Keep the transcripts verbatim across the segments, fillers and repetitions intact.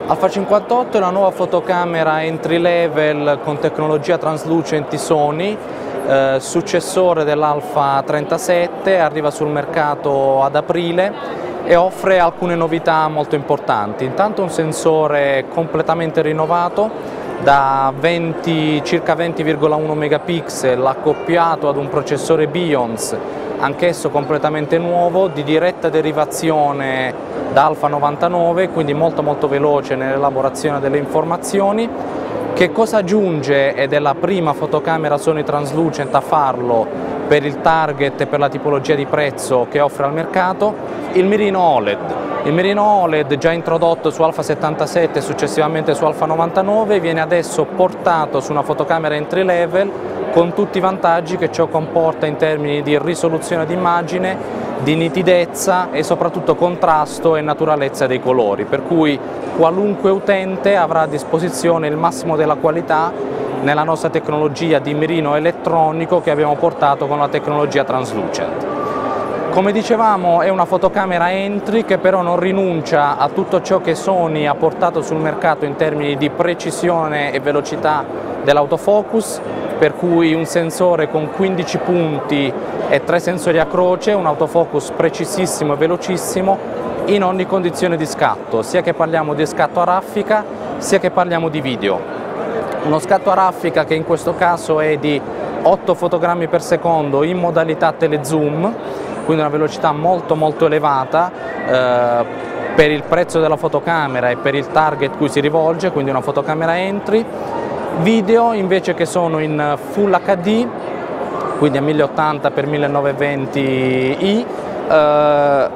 Alpha cinquantotto è una nuova fotocamera entry level con tecnologia translucent Sony, eh, successore dell'Alpha trentasette, arriva sul mercato ad aprile e offre alcune novità molto importanti. Intanto un sensore completamente rinnovato da venti, circa venti virgola uno megapixel accoppiato ad un processore Bions, anch'esso completamente nuovo, di diretta derivazione da Alpha novantanove, quindi molto molto veloce nell'elaborazione delle informazioni. Che cosa aggiunge, ed è la prima fotocamera Sony Translucent a farlo per il target e per la tipologia di prezzo che offre al mercato? Il mirino O L E D. Il mirino O L E D, già introdotto su Alpha settantasette e successivamente su Alpha novantanove, viene adesso portato su una fotocamera entry level con tutti i vantaggi che ciò comporta in termini di risoluzione d'immagine, di nitidezza e soprattutto contrasto e naturalezza dei colori, per cui qualunque utente avrà a disposizione il massimo della qualità nella nostra tecnologia di mirino elettronico che abbiamo portato con la tecnologia Translucent. Come dicevamo, è una fotocamera entry che però non rinuncia a tutto ciò che Sony ha portato sul mercato in termini di precisione e velocità dell'autofocus, per cui un sensore con quindici punti e tre sensori a croce, un autofocus precisissimo e velocissimo in ogni condizione di scatto, sia che parliamo di scatto a raffica sia che parliamo di video. Uno scatto a raffica che in questo caso è di otto fotogrammi per secondo in modalità telezoom, quindi una velocità molto molto elevata eh, per il prezzo della fotocamera e per il target cui si rivolge, quindi una fotocamera entry. Video invece che sono in Full H D, quindi a mille ottanta per millenovecentoventi i, eh,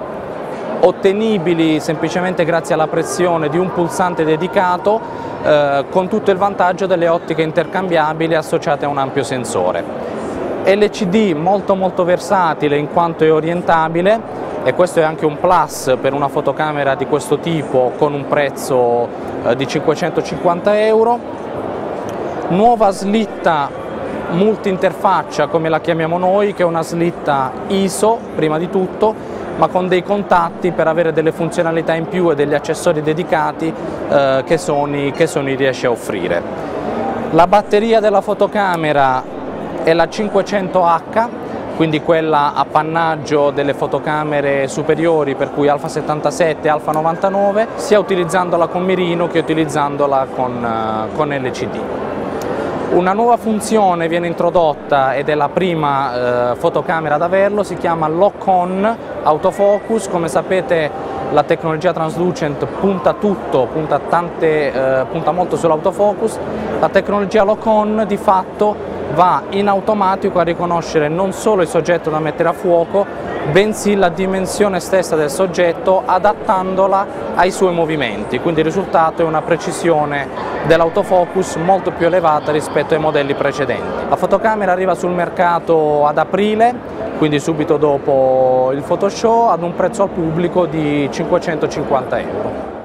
ottenibili semplicemente grazie alla pressione di un pulsante dedicato, eh, con tutto il vantaggio delle ottiche intercambiabili associate a un ampio sensore. L C D molto molto versatile in quanto è orientabile, e questo è anche un plus per una fotocamera di questo tipo con un prezzo eh, di cinquecentocinquanta euro. Nuova slitta multi-interfaccia, come la chiamiamo noi, che è una slitta I S O prima di tutto, ma con dei contatti per avere delle funzionalità in più e degli accessori dedicati eh, che Sony, che Sony riesce a offrire. La batteria della fotocamera è la cinquecento H, quindi quella appannaggio delle fotocamere superiori, per cui Alpha settantasette e Alpha novantanove, sia utilizzandola con mirino che utilizzandola con, uh, con L C D. Una nuova funzione viene introdotta ed è la prima eh, fotocamera ad averlo, si chiama Lock On Autofocus. Come sapete la tecnologia Translucent punta tutto, punta, tante, eh, punta molto sull'autofocus. La tecnologia Lock On di fatto va in automatico a riconoscere non solo il soggetto da mettere a fuoco, bensì la dimensione stessa del soggetto adattandola ai suoi movimenti, quindi il risultato è una precisione dell'autofocus molto più elevata rispetto ai modelli precedenti. La fotocamera arriva sul mercato ad aprile, quindi subito dopo il Photoshow, ad un prezzo al pubblico di cinquecentocinquanta euro.